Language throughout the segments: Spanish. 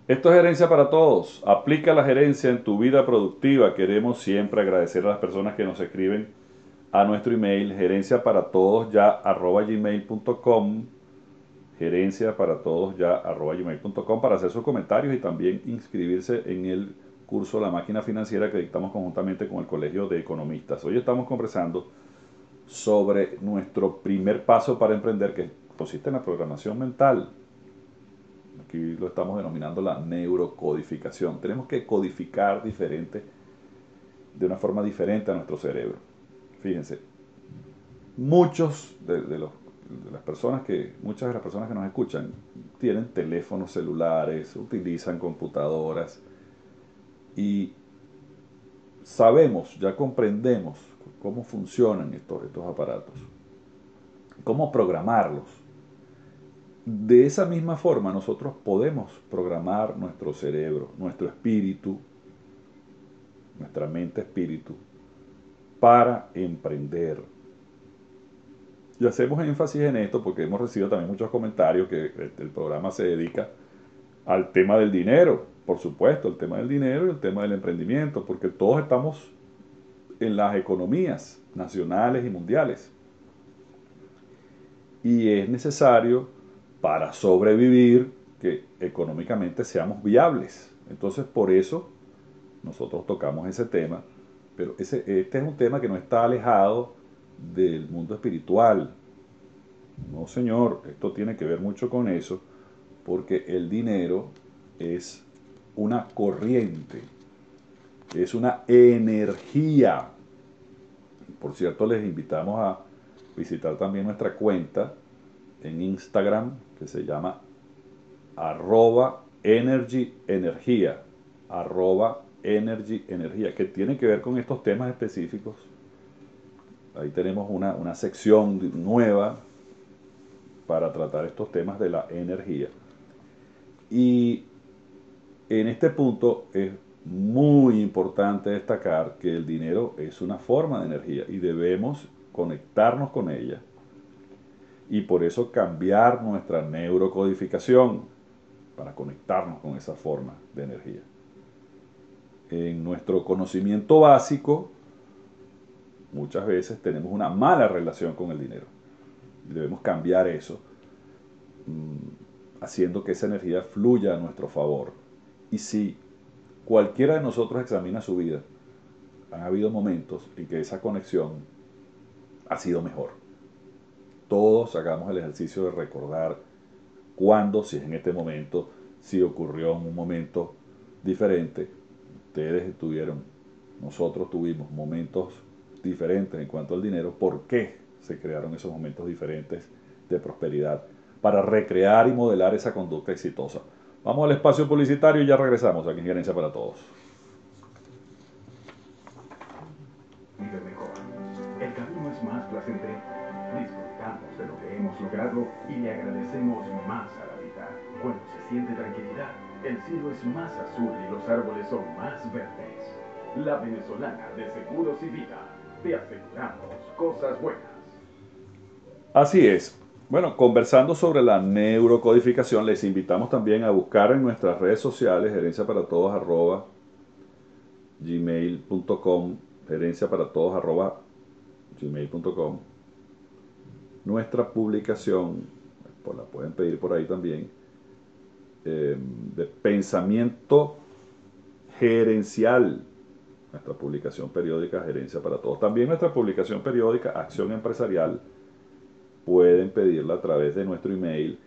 Esto es Gerencia para Todos. Aplica la gerencia en tu vida productiva. Queremos siempre agradecer a las personas que nos escriben a nuestro email gerenciaparatodosya@gmail.com, gerenciaparatodosya@gmail.com, para hacer sus comentarios y también inscribirse en el curso La Máquina Financiera que dictamos conjuntamente con el Colegio de Economistas. Hoy estamos conversando sobre nuestro primer paso para emprender, que consiste en la programación mental. Aquí lo estamos denominando la neurocodificación. Tenemos que codificar diferente, de una forma diferente a nuestro cerebro. Fíjense, muchas de las personas que nos escuchan tienen teléfonos celulares, utilizan computadoras y sabemos, ya comprendemos cómo funcionan estos aparatos, cómo programarlos. De esa misma forma nosotros podemos programar nuestro cerebro, nuestro espíritu, nuestra mente espíritu, para emprender. Y hacemos énfasis en esto porque hemos recibido también muchos comentarios que el programa se dedica al tema del dinero, por supuesto, el tema del dinero y el tema del emprendimiento, porque todos estamos en las economías nacionales y mundiales. Y es necesario, para sobrevivir, que económicamente seamos viables. Entonces, por eso nosotros tocamos ese tema, pero este es un tema que no está alejado del mundo espiritual. No, señor, esto tiene que ver mucho con eso, porque el dinero es una corriente, es una energía. Por cierto, les invitamos a visitar también nuestra cuenta en Instagram, que se llama @energyenergia, @energyenergia, que tiene que ver con estos temas específicos. Ahí tenemos una sección nueva para tratar estos temas de la energía. Y en este punto es muy importante destacar que el dinero es una forma de energía y debemos conectarnos con ella y por eso cambiar nuestra neurocodificación para conectarnos con esa forma de energía. En nuestro conocimiento básico, muchas veces tenemos una mala relación con el dinero. Debemos cambiar eso, haciendo que esa energía fluya a nuestro favor. Y si cualquiera de nosotros examina su vida, han habido momentos en que esa conexión ha sido mejor. Todos hagamos el ejercicio de recordar cuándo, si es en este momento, si ocurrió en un momento diferente. Ustedes tuvieron, nosotros tuvimos momentos diferentes en cuanto al dinero. ¿Por qué se crearon esos momentos diferentes de prosperidad? Para recrear y modelar esa conducta exitosa. Vamos al espacio publicitario y ya regresamos aquí en Gerencia para Todos. Vive mejor. El camino es más placentero. Disfrutamos de lo que hemos logrado y le agradecemos más a la vida. Cuando se siente tranquilidad, el cielo es más azul y los árboles son más verdes. La venezolana de Seguros y Vida. Te aseguramos cosas buenas. Así es. Bueno, conversando sobre la neurocodificación, les invitamos también a buscar en nuestras redes sociales, gerenciaparatodos@gmail.com, gerenciaparatodos@gmail.com, nuestra publicación, pues la pueden pedir por ahí también, de pensamiento gerencial, nuestra publicación periódica Gerencia para Todos. También nuestra publicación periódica Acción Empresarial, pueden pedirla a través de nuestro email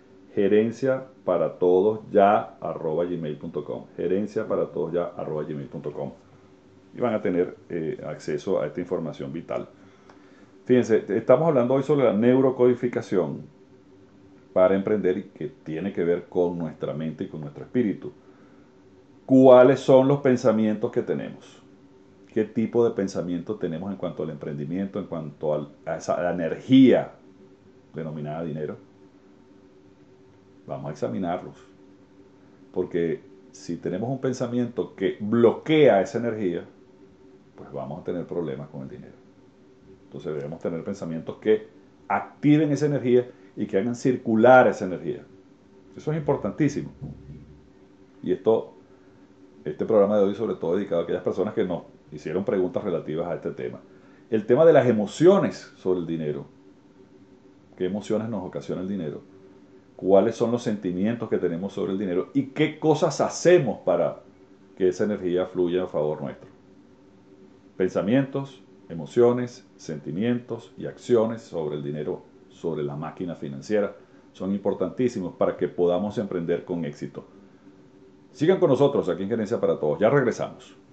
gerenciaparatodosya@gmail.com, gerenciaparatodosya@gmail.com, y van a tener acceso a esta información vital. Fíjense, estamos hablando hoy sobre la neurocodificación para emprender y que tiene que ver con nuestra mente y con nuestro espíritu. ¿Cuáles son los pensamientos que tenemos? ¿Qué tipo de pensamiento tenemos en cuanto al emprendimiento, en cuanto a esa energía denominada dinero? Vamos a examinarlos. Porque si tenemos un pensamiento que bloquea esa energía, pues vamos a tener problemas con el dinero. Entonces debemos tener pensamientos que activen esa energía y que hagan circular esa energía. Eso es importantísimo. Y este programa de hoy sobre todo dedicado a aquellas personas que nos hicieron preguntas relativas a este tema. El tema de las emociones sobre el dinero. ¿Qué emociones nos ocasiona el dinero? ¿Cuáles son los sentimientos que tenemos sobre el dinero? ¿Y qué cosas hacemos para que esa energía fluya a favor nuestro? Pensamientos, emociones, sentimientos y acciones sobre el dinero, sobre la máquina financiera, son importantísimos para que podamos emprender con éxito. Sigan con nosotros aquí en Gerencia para Todos. Ya regresamos.